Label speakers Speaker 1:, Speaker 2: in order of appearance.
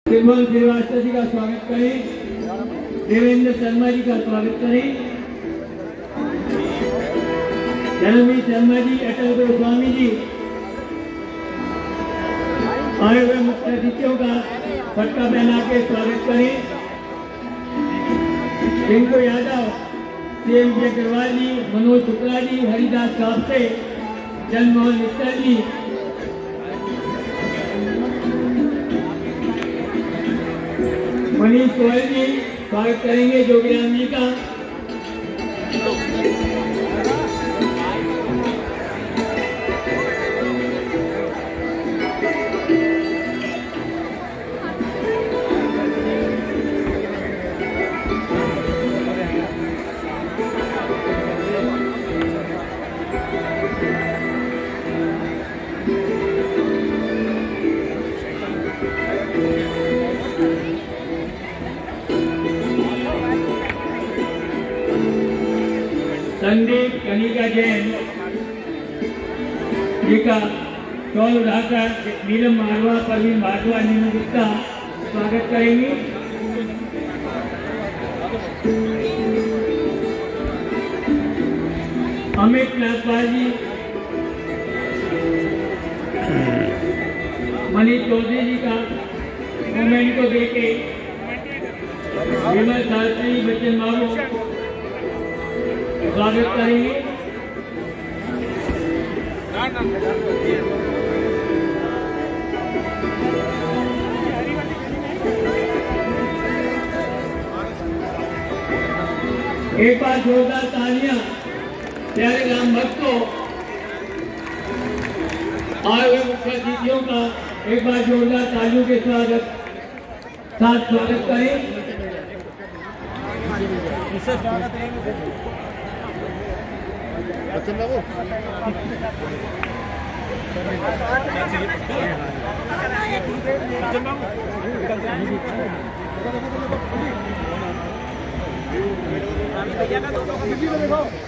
Speaker 1: निर्मल श्रीवास्तव जी का स्वागत करें। देवेंद्र शर्मा जी का स्वागत करें। धर्मवीर शर्मा जी, अटल गोस्वामी जी, आए हुए मुख्य अतिथियों का पटका पहना के स्वागत करें। रिंकू यादव, सीएम अग्रवाल जी, मनोज शुक्ला जी, हरिदास कापसे, जगनमोहन मिश्रा जी, मनीष गोयल जी स्वागत करेंगे। जोगीराम जी का संदीप कनिका जैन जी का शॉल उठाकर नीलम मालवा, परवीन भाटवा, नीलम गुप्ता स्वागत करेंगे। अमित नागपाल जी, मनीष चौधरी जी का मूवमेंट को देके विमल शास्त्री, बच्चन बाबू स्वागत करेंगे। एक बार जोरदार तालियां प्यारे राम भक्तों, आए हुए मुख्य अतिथियों का एक बार जोरदार तालियों के साथ स्वागत करें। बच्चन बाबू भैया का